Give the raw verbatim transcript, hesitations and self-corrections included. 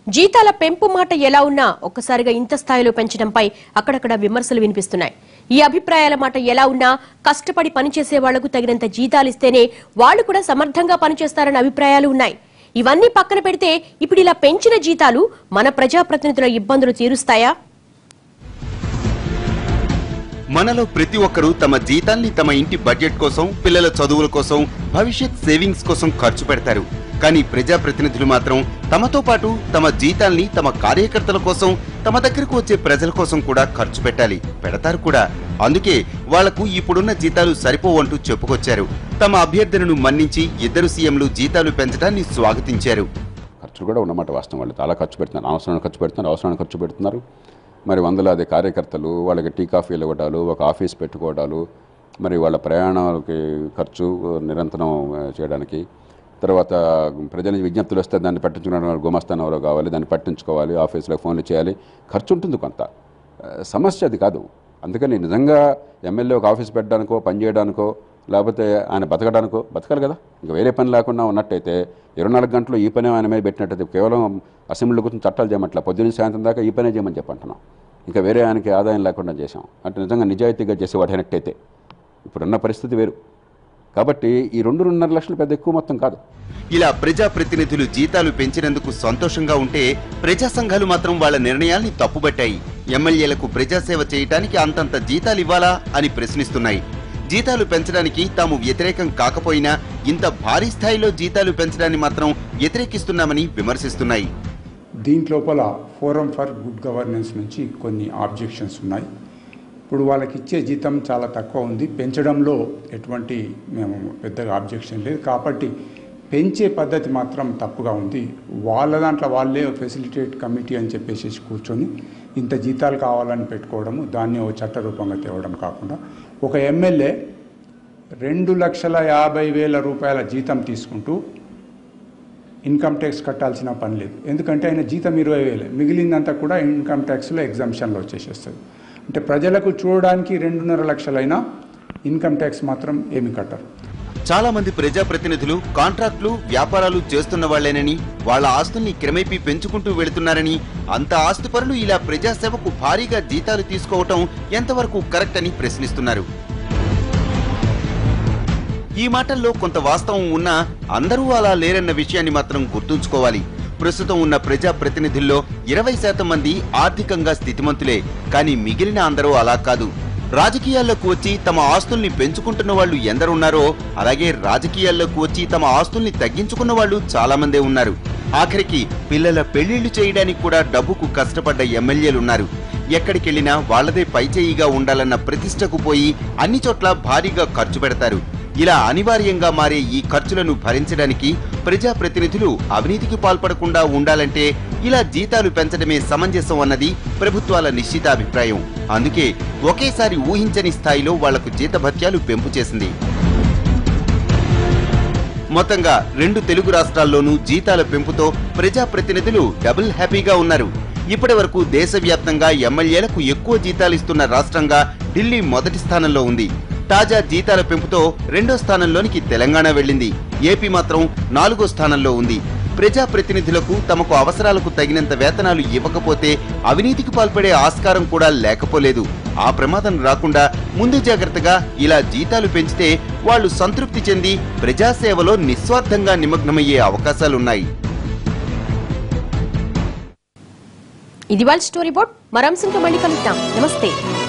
జీతాల పెంపు మాట ఎలా ఉన్నా ఒక్కసారిగా ఇంత స్థాయిలో పెంచడంపై అక్కడక్కడ విమర్శలు వినిపిస్తున్నాయి. ఈ అభిప్రాయాల మాట ఎలా ఉన్నా కష్టపడి పనిచేసే వాళ్లకు తగినంత జీతాలిస్తేనే వాళ్లు కూడా సమర్థంగా పనిచేస్తారన్న అభిప్రాయాలు ఉన్నాయి. ఇవన్నీ పక్కన పెడితే ఇప్పుడు ఇలా పెంచిన జీతాలు మన ప్రజాప్రతినిధుల ఇబ్బందులు తీరుస్తాయా? మనలో ప్రతి ఒక్కరూ తమ జీతాన్ని తమ ఇంటి బడ్జెట్ కోసం, పిల్లల చదువుల కోసం, భవిష్యత్ సేవింగ్స్ కోసం ఖర్చు పెడతారు. కానీ ప్రజాప్రతినిధులు మాత్రం తమతో పాటు తమ జీతాల్ని తమ కార్యకర్తల కోసం, తమ దగ్గరకు వచ్చే ప్రజల కోసం కూడా ఖర్చు పెట్టాలి, పెడతారు కూడా. అందుకే వాళ్లకు ఇప్పుడున్న జీతాలు సరిపోవంటూ చెప్పుకొచ్చారు. తమ అభ్యర్థనను మన్నించి ఇద్దరు సీఎంలు జీతాలు పెంచడాన్ని స్వాగతించారు. ఖర్చు కూడా ఉన్నమాట వాస్తవం. వాళ్ళు చాలా ఖర్చు పెడుతున్నారు, అవసరాన్ని ఖర్చు పెడుతున్నారు అవసరాన్ని ఖర్చు పెడుతున్నారు మరి వందలాది కార్యకర్తలు వాళ్ళకి టీ కాఫీలు ఇవ్వడాలు, ఒక ఆఫీస్ పెట్టుకోవడాలు, మరి వాళ్ళ ప్రయాణాలకి ఖర్చు నిరంతరం చేయడానికి, తర్వాత ప్రజల విజ్ఞప్తులు వస్తే దాన్ని పట్టించుకోవడానికి గుమస్తానం ఎవరో కావాలి, దాన్ని పట్టించుకోవాలి, ఆఫీసులో ఫోన్లు చేయాలి, ఖర్చు ఉంటుంది కొంత. సమస్య అది కాదు. అందుకని నిజంగా ఎమ్మెల్యే ఒక ఆఫీస్ పెట్టడానికో, పని చేయడానికో, లేకపోతే ఆయన బతకడానికో బతకాలి కదా. ఇంకా వేరే పని లేకుండా ఉన్నట్టయితే ఇరవై నాలుగు గంటలు ఈ పని ఆయన మీద పెట్టినట్టయితే కేవలం అసెంబ్లీలో కూర్చొని చట్టాలు చేయమట్లా, పొద్దున్న సాయంత్రం దాకా ఈ పనే చేయమని చెప్పంటున్నాం. ఇంకా వేరే ఆయనకి ఆదాయం లేకుండా చేశాం అంటే నిజంగా నిజాయితీగా చేసేవాడైనట్టయితే ఇప్పుడున్న పరిస్థితి వేరు. కాబట్టి ఈ రెండు రెండున్నర లక్షలు పెద్ద ఎక్కువ మొత్తం కాదు. ఇలా ప్రజాప్రతినిధులు జీతాలు పెంచినందుకు సంతోషంగా ఉంటే ప్రజా సంఘాలు మాత్రం వాళ్ల నిర్ణయాల్ని తప్పుబట్టాయి. ఎమ్మెల్యేలకు ప్రజాసేవ చేయటానికి అంతంత జీతాలు ఇవ్వాలా అని ప్రశ్నిస్తున్నాయి. జీతాలు పెంచడానికి తాము వ్యతిరేకం కాకపోయినా ఇంత భారీ స్థాయిలో జీతాలు పెంచడాన్ని మాత్రం వ్యతిరేకిస్తున్నామని విమర్శిస్తున్నాయి. దీంట్లోపల ఫోరం ఫర్ గుడ్ గవర్నెన్స్ నుంచి కొన్ని ఆబ్జెక్షన్స్ ఉన్నాయి. ఇప్పుడు వాళ్ళకి ఇచ్చే జీతం చాలా తక్కువ ఉంది, పెంచడంలో ఎటువంటి మేము పెద్దగా ఆబ్జెక్షన్ లేదు. కాబట్టి పెంచే పద్ధతి మాత్రం తప్పుగా ఉంది. వాళ్ళ దాంట్లో వాళ్ళే ఫెసిలిటేట్ కమిటీ అని చెప్పేసి కూర్చొని ఇంత జీతాలు కావాలని పెట్టుకోవడము, దాన్ని ఓ చట్ట రూపంగా తేవడం కాకుండా ఒక ఎమ్మెల్యే రెండు లక్షల యాభై వేల రూపాయల జీతం తీసుకుంటూ ఇన్కమ్ ట్యాక్స్ కట్టాల్సిన పని లేదు. ఎందుకంటే ఆయన జీతం ఇరవై వేలే, మిగిలిందంతా కూడా ఇన్కమ్ ట్యాక్స్లో ఎగ్జామ్షన్లో వచ్చేసేస్తుంది. అంటే ప్రజలకు చూడడానికి రెండున్నర లక్షలైనా ఇన్కమ్ ట్యాక్స్ మాత్రం ఏమి కట్టరు. చాలా మంది ప్రజాప్రతినిధులు కాంట్రాక్టులు, వ్యాపారాలు చేస్తున్న వాళ్లేనని, వాళ్ల ఆస్తుల్ని క్రమేపీ పెంచుకుంటూ వెళుతున్నారని, అంత ఆస్తిపరులు ఇలా ప్రజాసేవకు భారీగా జీతాలు తీసుకోవటం ఎంతవరకు కరెక్ట్ అని ప్రశ్నిస్తున్నారు. ఈ మాటల్లో కొంత వాస్తవం ఉన్నా అందరూ అలా లేరన్న విషయాన్ని మాత్రం గుర్తుంచుకోవాలి. ప్రస్తుతం ఉన్న ప్రజాప్రతినిధుల్లో ఇరవై శాతం మంది ఆర్థికంగా స్థితిమంతులే. కానీ మిగిలిన అందరూ అలా కాదు. రాజకీయాల్లోకి వచ్చి తమ ఆస్తుల్ని పెంచుకుంటున్న వాళ్ళు ఎందరున్నారో అలాగే రాజకీయాల్లోకి వచ్చి తమ ఆస్తుల్ని తగ్గించుకున్న వాళ్ళు చాలా మందే ఉన్నారు. ఆఖరికి పిల్లల పెళ్లిళ్లు చేయడానికి కూడా డబ్బుకు కష్టపడ్డ ఎమ్మెల్యేలున్నారు. ఎక్కడికెళ్లినా వాళ్లదే పైచేయిగా ఉండాలన్న ప్రతిష్టకు పోయి అన్ని చోట్ల భారీగా ఖర్చు పెడతారు. ఇలా అనివార్యంగా మారే ఈ ఖర్చులను భరించడానికి ప్రజాప్రతినిధులు అవినీతికి పాల్పడకుండా ఉండాలంటే ఇలా జీతాలు పెంచడమే సమంజసం అన్నది ప్రభుత్వాల నిశ్చితాభిప్రాయం. అందుకే ఒకేసారి ఊహించని స్థాయిలో వాళ్లకు జీతభత్యాలు పెంపు చేసింది. మొత్తంగా రెండు తెలుగు రాష్ట్రాల్లోనూ జీతాల పెంపుతో ప్రజాప్రతినిధులు డబుల్ హ్యాపీగా ఉన్నారు. ఇప్పటి వరకు దేశవ్యాప్తంగా ఎమ్మెల్యేలకు ఎక్కువ జీతాలిస్తున్న రాష్ట్రంగా ఢిల్లీ మొదటి స్థానంలో ఉంది. తాజా జీతాల పెంపుతో రెండో స్థానంలోనికి తెలంగాణ వెళ్లింది. ఏపీ మాత్రం నాలుగో స్థానంలో ఉంది. ప్రజాప్రతినిధులకు తమకు అవసరాలకు తగినంత వేతనాలు ఇవ్వకపోతే అవినీతికి పాల్పడే ఆస్కారం కూడా లేకపోలేదు. ఆ ప్రమాదం రాకుండా ముందు జాగ్రత్తగా ఇలా జీతాలు పెంచితే వాళ్లు సంతృప్తి చెంది ప్రజాసేవలో నిస్వార్థంగా నిమగ్నమయ్యే అవకాశాలున్నాయి. ఇది వాళ్ళ స్టోరీ బోర్డ్. మరో అంశంతో మళ్ళీ కలుద్దాం. నమస్తే.